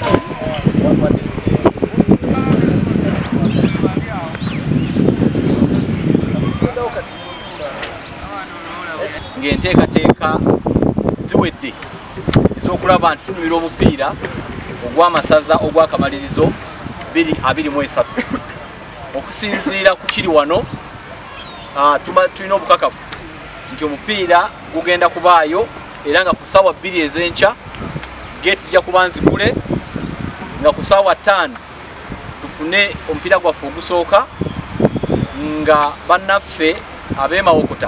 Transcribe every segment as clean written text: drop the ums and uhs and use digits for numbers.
ng'enteekateeka ziwedde ez'okulaba nti tunyumira omupiira ogw'amasaza ogw'akamalirizo 2023 okusinziira ku kiri wano tulina obukakafu nti omupiira gugenda kubaayo era nga ku ssaawa 2 ez'enkya gate zijja kuba nzigule nga ku ssaawa 5 tufune omupiira gwaffe ogusooka nga bannaffe ab'emawokota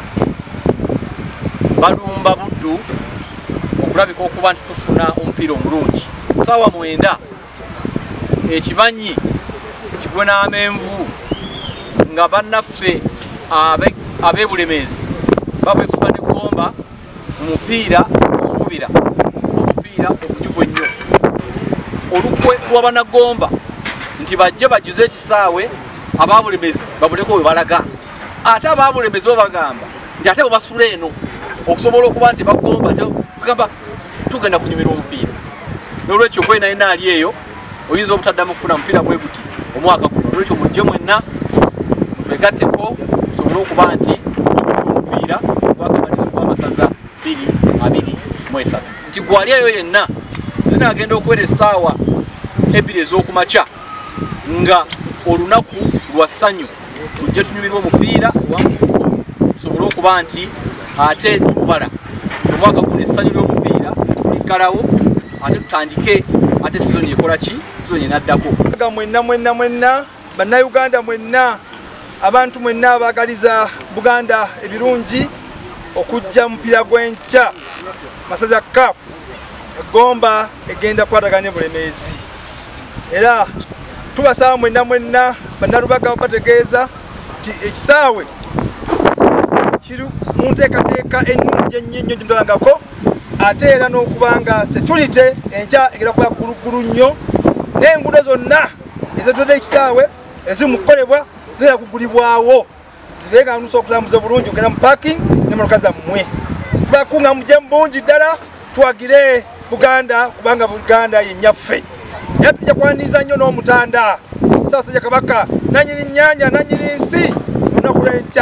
balumba buddu okulabika okuba nti tufuna omupiira omulungi. Ssaawa 9 ekibanyi kigwe n'amenvu nga bannaffe ab'ebulemeezi babwefuba ne ggomba omupiira okusuubira omupiira omunyuvu ennyo olukwe lw'abanaggomba nti bajje bajuze ekisaawe ab'abulemeezi babuleko we balaga ate ab'abulemeezi bo bagamba nti ate bwebasula eno okusobola okuba nti baggomba bagamba tugenda kunyumira omupiira. N'olwekyo kwena yena ali eyo oyinza obutaddamu kufuna mupiira bwe guti omwaka guno. Olwekyo mujje mwenna twegatteko tusobole okuba nti omupiira gw'akamalirizo gw'amasaza 2023 nti gwali eyo yenna zinaagenda okuwera essaawa 2 ez'okumakya nga olunaku lwa ssanyu tujje tunyumirwa omupiira wamuko tusobole okuba nti ate tulubala omwaka guno essanyu ly'omupiira tuliggalawo ate tutandike ate sizoni ekola ki sizoni enaddako. Mwenna bannayuganda mwenna abantu mwenna abaagaliza Buganda ebirungi okujja mupiira gw'enkya masaza cup eggomba egenda kwatagana Bulemeezi era tubasaba mwenna bannalubaga bategeeza nti ekisaawe kiri mu nteekateeka ennungi ennyo gyentolangako ate era n'okubanga security enkya egenda kuba gulugulu nnyo n'enguudo zonna ezetudde ekisaawe ezimukolebwa zira kugulibwawo zibenga nuso okutambuza bulungi okugenda mu parking n'emmotoka zammwe tubakunga mujje mu bungi ddala tuwagire Buganda kubanga Buganda yennyaffe era tujja kwaniriza nnyo n'omutanda Ssaabasajja Kabaka nannyini nnyanja nannyini nsi olunaku lw'enkya.